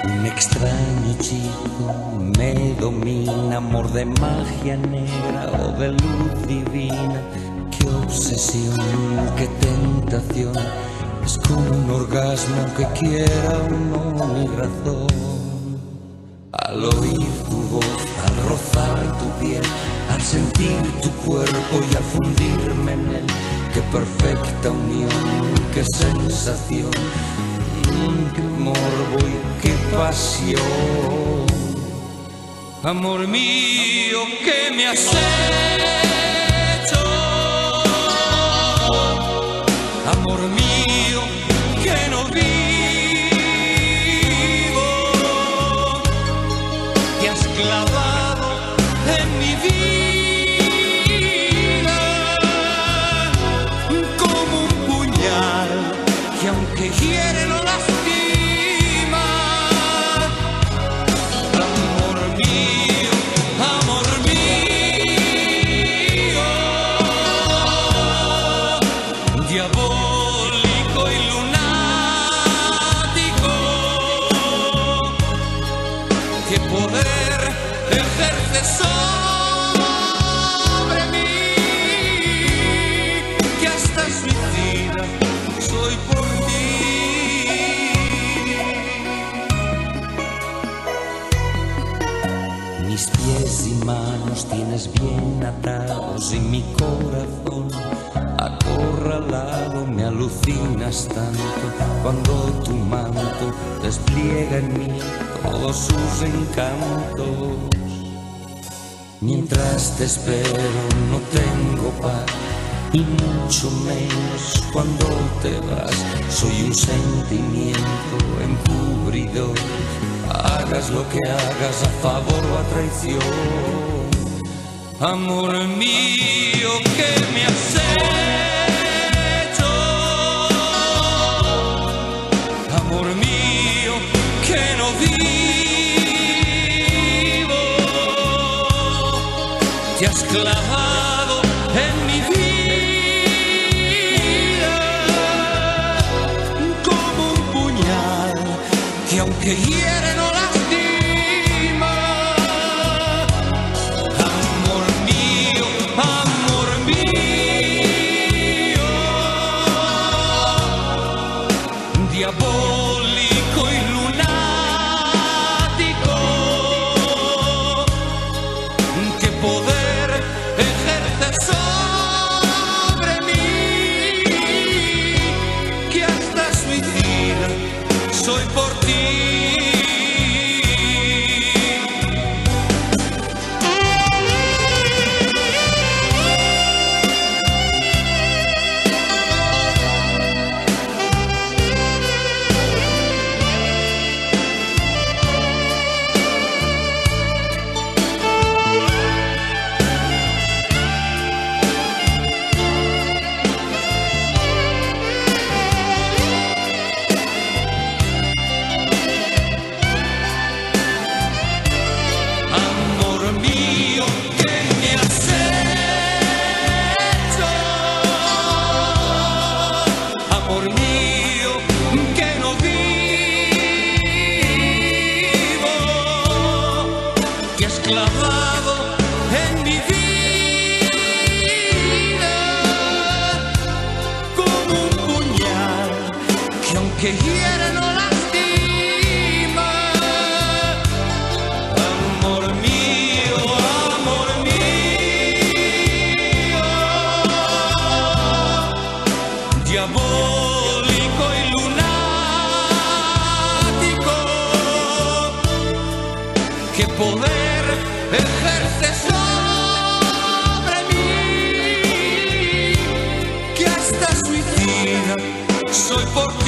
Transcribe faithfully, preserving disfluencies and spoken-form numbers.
Un extraño chico me domina, amor de magia negra o de luz divina. Qué obsesión, qué tentación, es como un orgasmo que quiera o no mi razón. Al oír tu voz, al rozar tu piel, al sentir tu cuerpo y al fundirme en él, qué perfecta unión, qué sensación, qué morbo y qué pasión. Amor mío, ¿qué me has hecho? Amor mío, que no vivo, te has clavado en mi vida como un puñal que aunque hiere no lastima. Amor mío, amor mío, diabólico y lunático, qué poder ejerces sobre mí, que hasta suicida soy por ti. Mis pies y manos tienes bien atados y mi corazón acorralado. Me alucinas tanto cuando tu manto despliega en mí todos sus encantos. Mientras te espero no tengo paz y mucho menos cuando te vas. Soy un sentimiento encubridor, hagas lo que hagas a favor o a traición. Amor mío, ¿qué me has hecho? Amor mío, que no vivo, te has clavado en mi vida como un puñal que aunque hiere no lastima. Amor mío, amor mío, diabólico y lunático, qué poder ejerces sobre mí, que hasta suicida soy por ti. Clavado en mi vida como un puñal que aunque hiere no lastima. Amor mío, amor mío, diabólico y lunático, qué poder ejerces sobre mí, que hasta suicida soy por ti.